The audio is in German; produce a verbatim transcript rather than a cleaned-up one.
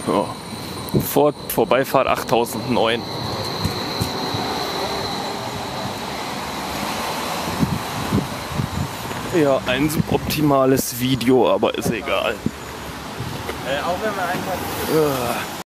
Ja. Vor Vorbeifahrt achttausendneun. Ja, ein suboptimales Video, aber ist egal. Äh, auch wenn man einfach... Ja.